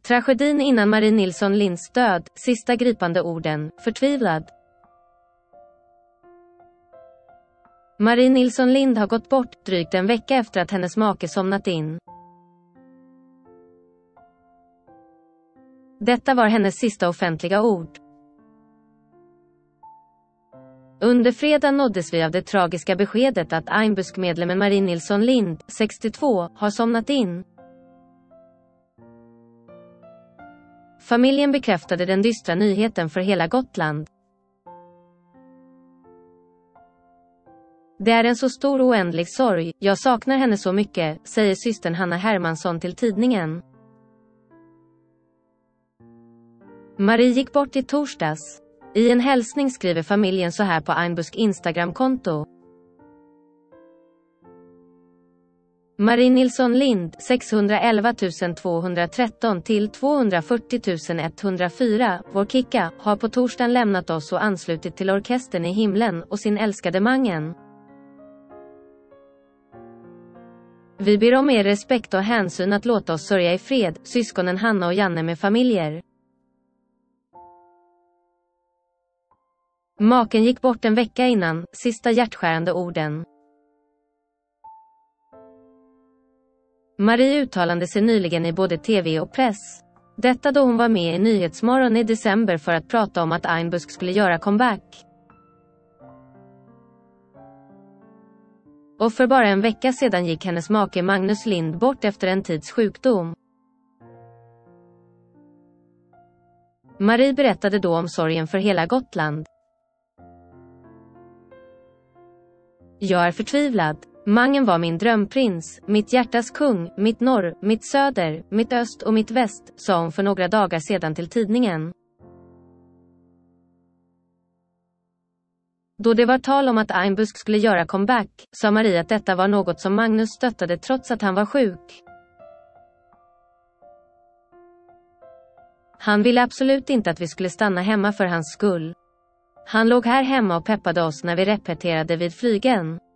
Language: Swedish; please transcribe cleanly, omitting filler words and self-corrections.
Tragedin innan Marie Nilsson Linds död, sista gripande orden, förtvivlad. Marie Nilsson Lind har gått bort drygt en vecka efter att hennes make somnat in. Detta var hennes sista offentliga ord. Under fredag nåddes vi av det tragiska beskedet att Einbusk-medlemmen Marie Nilsson Lind, 62, har somnat in. Familjen bekräftade den dystra nyheten för hela Gotland. Det är en så stor och oändlig sorg, jag saknar henne så mycket, säger systern Hanna Hermansson till tidningen. Marie gick bort i torsdags. I en hälsning skriver familjen så här på Einbusk Instagram-konto. Marie Nilsson Lind, 611 213 till 240 104, vår Kicka, har på torsdagen lämnat oss och anslutit till orkestern i himlen och sin älskade Mangen. Vi ber om er respekt och hänsyn att låta oss sörja i fred, syskonen Hanna och Janne med familjer. Maken gick bort en vecka innan, sista hjärtskärande orden. Marie uttalade sig nyligen i både tv och press. Detta då hon var med i Nyhetsmorgon i december för att prata om att Einbusk skulle göra comeback. Och för bara en vecka sedan gick hennes make Magnus Lind bort efter en tids sjukdom. Marie berättade då om sorgen för hela Gotland. Jag är förtvivlad. Mangen var min drömprins, mitt hjärtas kung, mitt norr, mitt söder, mitt öst och mitt väst, sa hon för några dagar sedan till tidningen. Då det var tal om att Einbusk skulle göra comeback, sa Marie att detta var något som Magnus stöttade trots att han var sjuk. Han ville absolut inte att vi skulle stanna hemma för hans skull. Han låg här hemma och peppade oss när vi repeterade vid flygen.